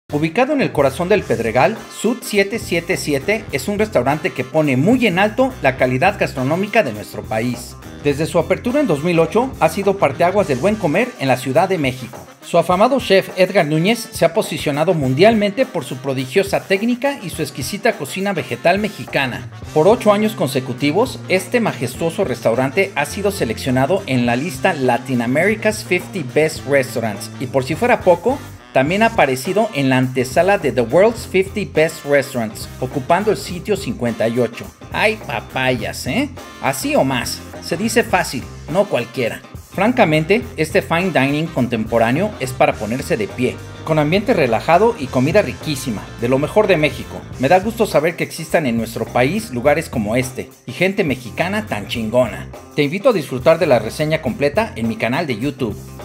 Ubicado en el corazón del Pedregal, Sud 777 es un restaurante que pone muy en alto la calidad gastronómica de nuestro país. Desde su apertura en 2008 ha sido parteaguas del buen comer en la Ciudad de México. Su afamado chef Edgar Núñez se ha posicionado mundialmente por su prodigiosa técnica y su exquisita cocina vegetal mexicana. Por 8 años consecutivos, este majestuoso restaurante ha sido seleccionado en la lista Latin America's 50 Best Restaurants y, por si fuera poco, también ha aparecido en la antesala de The World's 50 Best Restaurants, ocupando el sitio 58. ¡Ay, papayas, eh! Así o más, se dice fácil, no cualquiera. Francamente, este fine dining contemporáneo es para ponerse de pie, con ambiente relajado y comida riquísima, de lo mejor de México. Me da gusto saber que existan en nuestro país lugares como este, y gente mexicana tan chingona. Te invito a disfrutar de la reseña completa en mi canal de YouTube.